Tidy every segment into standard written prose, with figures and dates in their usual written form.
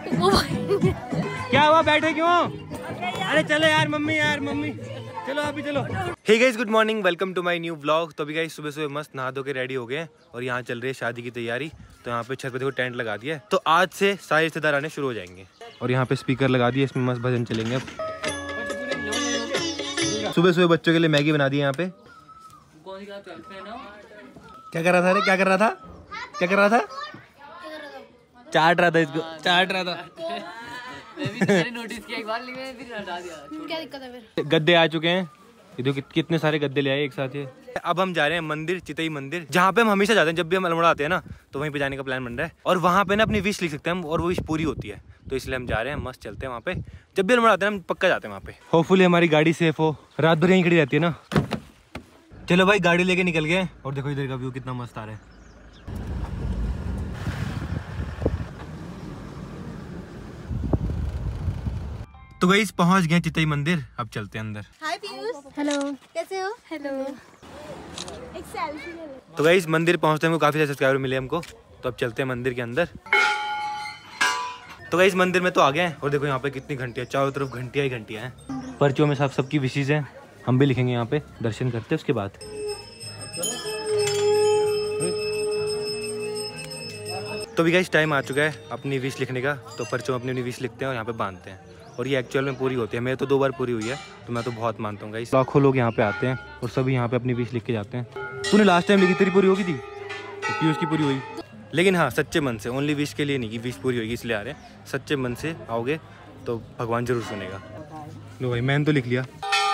क्या हुआ, बैठे क्यों? अरे चलो यार मम्मी चलो अभी चलो। Hey guys, good morning, welcome to my new vlog. तो अभी गाइस सुबह सुबह मस्त नहा धो के रेडी हो गए हैं और यहाँ चल रही है शादी की तैयारी। तो यहाँ पे छत पे देखो टेंट लगा दिया है। तो आज से सारे रिश्तेदार आने शुरू हो जाएंगे और यहाँ पे स्पीकर लगा दिए, इसमें मस्त भजन चलेंगे। अब सुबह सुबह बच्चों के लिए मैगी बना दी यहाँ पे। क्या कर रहा था? अरे क्या कर रहा था? क्या कर रहा था? चाट रहा था इसको, चाट रहा था। नोटिस किया एक बार, लेकिन फिर हटा दिया। क्या दिक्कत है फिर? गद्दे आ चुके हैं, ये देखो कितने सारे गद्दे ले आए एक साथ। ये अब हम जा रहे हैं मंदिर, चितई मंदिर, जहाँ पे हम हमेशा जाते हैं। जब भी हम अल्मोड़ा आते हैं ना, तो वहीं पे जाने का प्लान बन रहा है। और वहाँ पे ना अपनी विश लिख सकते हैं हम, और वो विश पूरी होती है। तो इसलिए हम जा रहे हैं, मस्त चलते हैं वहाँ पे। जब भी अल्मोड़ा आते हैं हम पक्का जाते हैं वहाँ पे। होपफुली हमारी गाड़ी सेफ हो, रात भर यहीं खड़ी रहती है ना। चलो भाई, गाड़ी लेके निकल गए और देखो इधर का व्यू कितना मस्त आ रहा है। तो गाइस पहुंच गए चितई मंदिर, अब चलते हैं अंदर। हाय पीयूष। हेलो, कैसे हो? हेलो। एक सेल्फी ले लो। तो गाइस मंदिर पहुंचते हमको काफी सारे सब्सक्राइबर मिले हमको, तो अब चलते हैं मंदिर के अंदर। तो गाइस मंदिर में तो आ गए हैं और देखो यहाँ पे कितनी घंटियां, चारों तरफ घंटियां ही घंटियां हैं। पर्चियों में सबकी विशेष हैं, हम भी लिखेंगे यहाँ पे। दर्शन करते हैं उसके बाद। तो भी गाइस टाइम आ चुका है अपनी विश लिखने का। तो पर्चियों में अपनी विश लिखते हैं और यहाँ पे बांधते हैं, और ये एक्चुअल में पूरी होती है। मेरे तो 2 बार पूरी हुई है, तो मैं तो बहुत मानता हूँ गाइस। लाखों लोग यहाँ पे आते हैं और सभी यहाँ पे अपनी विश लिख के जाते हैं। तूने लास्ट टाइम लिखी, तेरी पूरी होगी थी? तो पीयूष की पूरी हुई। लेकिन हाँ, सच्चे मन से, ओनली विश के लिए नहीं कि विश पूरी होगी इसलिए आ रहे हैं। सच्चे मन से आओगे तो भगवान जरूर सुनेगा। लो भाई, मैंने तो लिख लिया।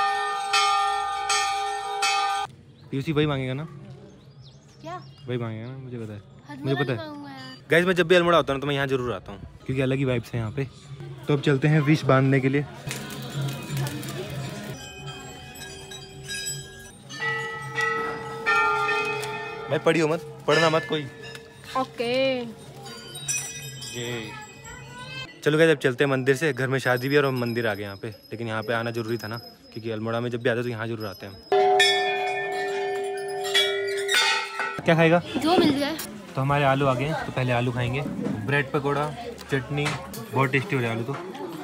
पीयूष वही मांगेगा ना? क्या वही मांगेगा ना? मुझे पता है, मुझे पता है गाइस। मैं जब भी अल्मोड़ा होता हूँ तो मैं यहाँ जरूर आता हूँ, क्योंकि अलग ही वाइब्स है यहाँ पे। तो अब चलते हैं विश बांधने के लिए। भाई पढ़ियो मत, पढ़ना मत कोई। ओके। चलो गाइस, अब चलते हैं मंदिर से। घर में शादी भी है और हम मंदिर आ गए यहाँ पे। लेकिन यहाँ पे आना जरूरी था ना, क्योंकि अल्मोड़ा में जब भी आते हैं तो यहाँ जरूर आते हैं हम। क्या खाएगा? जो मिल जाए। तो हमारे आलू आ गए हैं, तो पहले आलू खाएंगे। ब्रेड पकौड़ा, चटनी, बहुत टेस्टी हो रहा है आलू तो।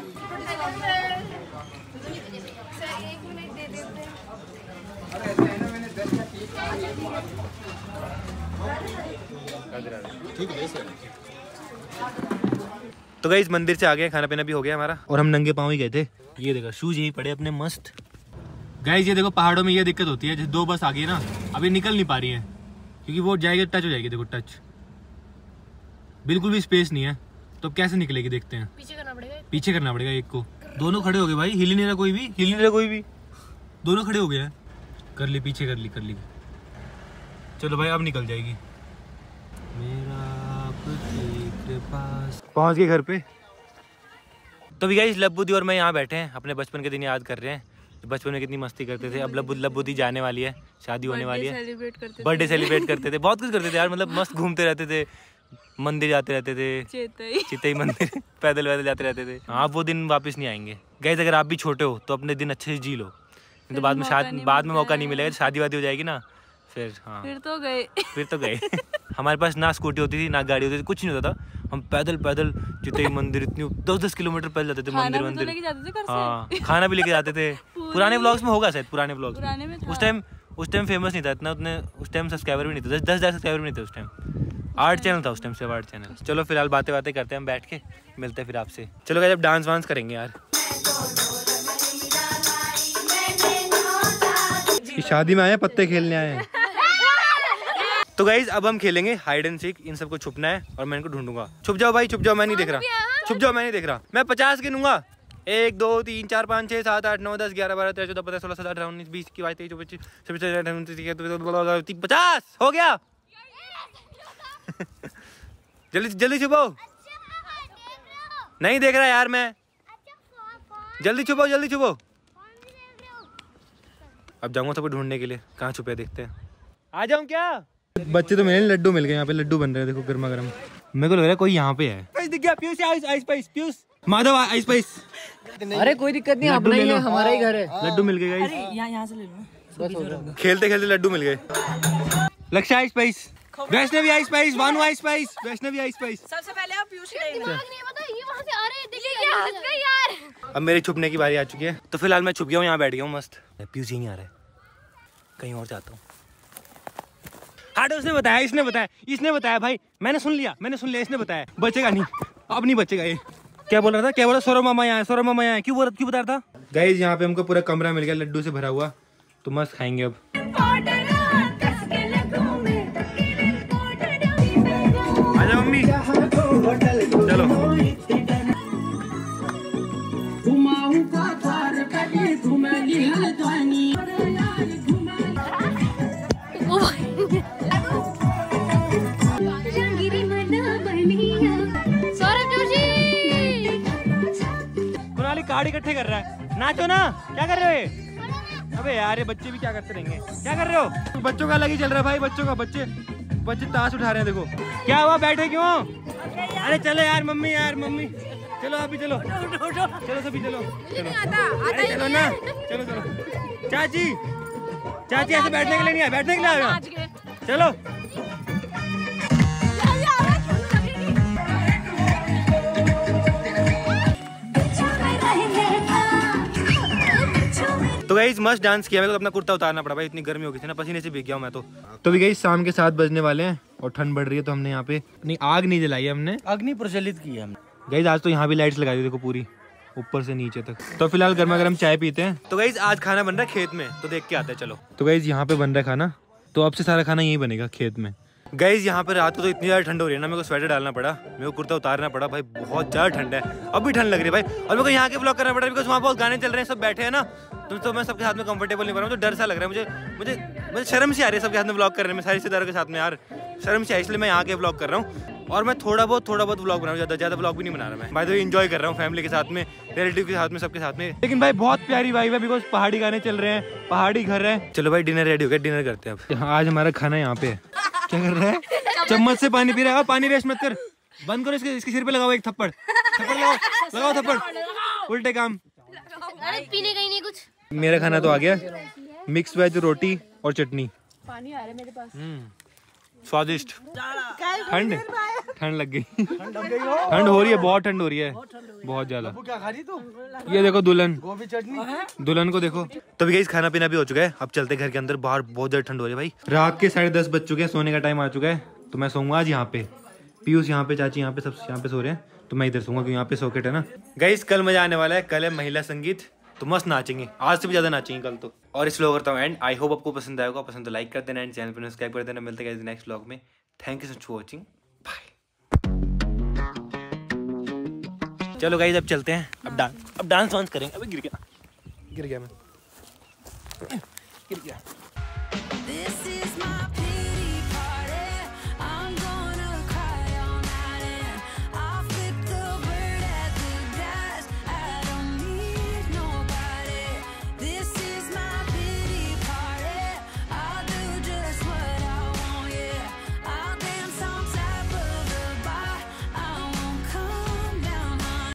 तो गाइस मंदिर से आ गए, खाना पीना भी हो गया हमारा और हम नंगे पाँव ही गए थे। ये देखो शूज यहीं पड़े अपने मस्त। गाइस ये देखो पहाड़ों में ये दिक्कत होती है, जैसे 2 बस आ गई ना, अभी निकल नहीं पा रही है, क्योंकि वो जाएगी टच हो जाएगी। देखो टच, बिल्कुल भी स्पेस नहीं है। तो कैसे निकलेगी देखते हैं। पीछे करना पड़ेगा एक को। दोनों खड़े हो गए भाई, हिल नहीं रहा कोई भी, हिल नहीं रहा कोई भी। दोनों खड़े हो गए हैं। कर ली, पीछे कर ली। चलो भाई अब निकल जाएगी। मेरा पास पहुंच गए घर पे। तो भी गाइस लब्बू दी और मैं यहाँ बैठे हैं, अपने बचपन के दिन याद कर रहे हैं। बचपन में कितनी मस्ती करते थे। अब लब्बू दी जाने वाली है, शादी होने वाली है, बर्थडे सेलिब्रेट करते थे, बहुत कुछ करते थे यार। मतलब मस्त घूमते रहते थे, मंदिर जाते रहते थे, चितई मंदिर पैदल जाते रहते थे। हाँ, वो दिन वापस नहीं आएंगे गाइस। अगर आप भी छोटे हो तो अपने दिन अच्छे से जी लो, नहीं तो बाद में मौका नहीं मिलेगा। शादी वादी हो जाएगी ना, फिर हाँ फिर तो गए। हमारे पास ना स्कूटी होती थी ना गाड़ी होती थी, कुछ नहीं होता था। हम पैदल चितई मंदिर इतनी 10-10 किलोमीटर पैदल जाते थे। मंदिर हाँ, खाना भी लेके जाते थे। पुराने व्लॉग्स में होगा शायद, पुराने व्लॉग्स में। उस टाइम फेमस नहीं था इतना, उतने उस टाइम सब्सक्राइबर भी नहीं थे। 10,000 सब्सक्राइबर भी नहीं थे उस टाइम। 8 चैनल था उस टाइम, सिर्फ 8 चैनल। चलो फिलहाल बातें करते हैं हम बैठ के, मिलते हैं फिर आपसे। चलो गाइस अब डांस वांस करेंगे यार। शादी में आए, पत्ते खेलने आए हैं। तो गाइस अब हम खेलेंगे हाइड एंड सीक। इन सबको छुपना है और मैं इनको ढूंढूंगा। छुप जाओ भाई, छुप जाओ, मैं नहीं देख रहा। छुप जाओ, मैं नहीं देख रहा। मैं 50 गिनूंगा। 1 2 3 4 5 6 7 8 9 10 11 12 13 14 15 16 17 18 19 20 21 22 23 24 25 50 हो गया। जल्दी छुपो। नहीं देख रहा यार मैं। जल्दी छुपो। अब जाऊंगा सबको ढूंढने के लिए, कहाँ छुपे देखते हैं। आ जाऊं क्या? बच्चे तो मिले, लड्डू मिल गए। यहाँ पे लड्डू बन रहे हैं, देखो गर्मा गर्म। मेरे को लग रहा है कोई यहाँ पे है। दिख गया पीयूष, आइस पीयूष, माधव आइस पाइस। अरे कोई दिक्कत नहीं, अपना ही है, हमारा ही घर है। लड्डू मिल गए गाइस। यहाँ से ले लो। खेलते खेलते लड्डू मिल गए। लक्ष्य आइस पाइस, वैष्णवी आइस पाइस, भानु आइस पाइस, वैष्णवी आइस पाइस। सबसे पहले आप पीयूष ही लेना। दिमाग नहीं पता, ये वहां से आ यार। अब मेरी छुपने की बारी आ चुकी है, तो फिलहाल मैं छुप गया हूँ, यहाँ बैठ गया हूँ मस्त। पीयूष ही नहीं आ रहा है, कहीं और जाता हूँ। हाँ उसने बताया, इसने बताया भाई, मैंने सुन लिया, इसने बताया। बचेगा नहीं, अब नहीं बचेगा ये। क्या बोल रहा था, क्या बोला? सौरभ मामा यहाँ है, क्यों बता रहा था? गाइस यहाँ पे हमको पूरा कमरा मिल गया लड्डू से भरा हुआ, तो मस्त खाएंगे अब। आजा मम्मी, चलो। कुणाली कार्ड इकट्ठे कर रहा है, नाचो ना, क्या कर रहे हो? अबे यार ये बच्चे भी क्या करते रहेंगे, क्या कर रहे हो? बच्चों का अलग ही चल रहा है भाई, बच्चों का। बच्चे ताश उठा रहे हैं, देखो। क्या हुआ, बैठे क्यों? अरे चलो यार मम्मी, चलो अभी, चलो सभी, चलो अरे चलो ना, चलो। चाची ऐसे बैठने के लिए नहीं है, बैठने के लिए आया, चलो। तो गाइस मस्त डांस किया, मेरे को अपना कुर्ता उतारना पड़ा भाई, इतनी गर्मी हो गई थी ना, पसीने से भीग गया हूं मैं तो भी गाइस शाम के 7 बजने वाले हैं और ठंड बढ़ रही है, तो हमने यहाँ पे आग नहीं जलाई है, हमने अग्नि प्रज्वलित की है हमने। गाइस आज तो यहाँ भी लाइट्स लगा दी, देखो पूरी ऊपर से नीचे तक। तो फिलहाल गर्मा गर्म चाय पीते हैं। तो गाइस आज खाना बन रहा है खेत में, तो देख के आते हैं, चलो। तो गाइस यहाँ पे बन रहा है खाना, तो अब से सारा खाना यही बनेगा खेत में। गाइस यहाँ पे रात को तो इतनी ज्यादा ठंड हो रही है ना, मेरे को स्वेटर डालना पड़ा, मेरे को कुर्ता उतारना पड़ा भाई, बहुत ज्यादा ठंड है, अब भी ठंड लग रही है भाई। और मेरे को यहाँ के ब्लॉग करना पड़ा, बिकॉज वहाँ बहुत गाने चल रहे हैं, सब बैठे हैं ना, तो मैं सबके साथ में कंफर्टेबल नहीं बन रहा हूँ, तो डर सा लग रहा है मुझे शर्म सी आ रही है सबके साथ में ब्लॉग करने में, सारे रिश्तेदारों के साथ में यार शर्म सी आई, इसलिए मैं यहाँ के ब्लॉग कर रहा हूँ। और मैं थोड़ा बहुत ब्लॉग बना रहा हूँ, ज्यादा ब्लॉग भी नहीं बना रहा मैं भाई, तो एंजॉय कर रहा हूँ फैमिली के साथ में, रिलेटिव के साथ में, सबके साथ में। लेकिन भाई बहुत प्यारी वाइब है, बिकॉज पहाड़ी गाने चल रहे हैं, पहाड़ी घर है। चलो भाई डिनर रेडी हो गया, डिनर करते हैं अब। आज हमारा खाना यहाँ पे है। क्या कर रहा है? चम्मच से पानी पी रहा है, पानी वेस्ट मत कर, बंद करो। इसके सिर पे लगाओ एक थप्पड़ लगाओ थप्पड़, उल्टे काम। पीने का ही नहीं कुछ। मेरा खाना तो आ गया, मिक्स वेज रोटी और चटनी। पानी आ रहा है मेरे पास, स्वादिष्ट। ठंड लग गई, ठंड हो रही है, बहुत ठंड हो रही है, बहुत ज्यादा। क्या खा रही तू? ये देखो दुल्हन, गोभी चटनी, दुल्हन को देखो। तो भी गाइस खाना पीना भी हो चुका है, अब चलते घर के अंदर, बाहर बहुत ज्यादा ठंड हो रही है भाई। रात के 10:30 बज चुके हैं, सोने का टाइम आ चुका है, तो मैं सोऊंगा आज यहाँ पे। पीयूष यहाँ पे, चाची यहाँ पे, सब यहाँ पे सो रहे हैं, तो मैं इधर सोऊंगा क्योंकि यहाँ पे सॉकेट है ना। गाइस कल मजा आने वाला है, कल है महिला संगीत, तो मस्त नाचेंगे, आज से भी ज्यादा नाचेंगे कल तो। और इस व्लॉग करता हूँ एंड, आई होप आपको पसंद आएगा, पसंद तो लाइक कर देना एंड चैनल पर सब्सक्राइब कर देना। मिलते हैं नेक्स्ट व्लॉग में, thank you so much for watching, bye. चलो गाइस अब चलते हैं, अब डांस वांस करेंगे। अबे गिर गया मैं, गिर गया।